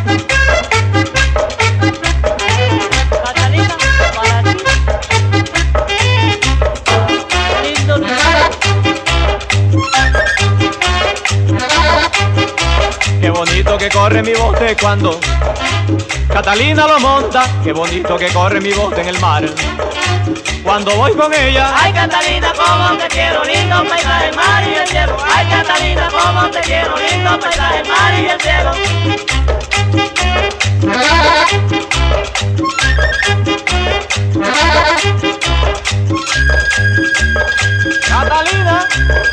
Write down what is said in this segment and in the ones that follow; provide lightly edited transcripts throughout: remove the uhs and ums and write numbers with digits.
Catalina, para ti. Lindo lugar. Qué bonito que corre mi bote cuando Catalina lo monta. Qué bonito que corre mi bote en el mar cuando voy con ella. Ay, Catalina, cómo te quiero, lindo paisaje, el mar y el cielo. Ay, Catalina, cómo te quiero, lindo paisaje, el mar y el cielo. Catalina,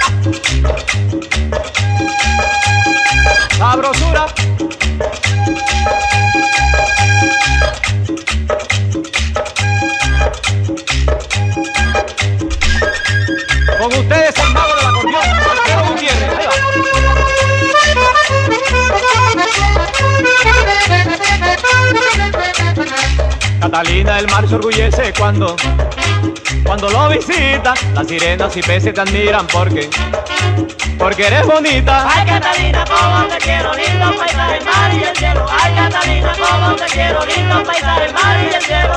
sabrosura. Con ustedes el mago del acordeón, Alfredo Gutiérrez. Ahí va. Catalina, el mar se orgullece cuando lo visita. Las sirenas y peces te admiran porque eres bonita. Ay, Catalina, cómo te quiero, lindo paisaje, el mar y el cielo. Ay, Catalina, cómo te quiero, lindo paisaje, el mar y el cielo.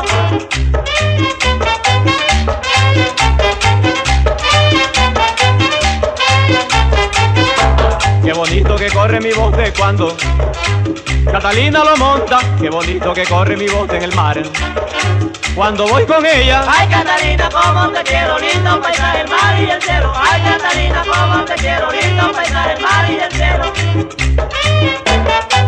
Qué bonito que corre mi bote cuando Catalina lo monta. Qué bonito que corre mi bote en el mar cuando voy con ella. Ay, Catalina, cómo te quiero, lindo paisaje, el mar y el cielo. Ay, Catalina, cómo te quiero, lindo paisaje, el mar y el cielo.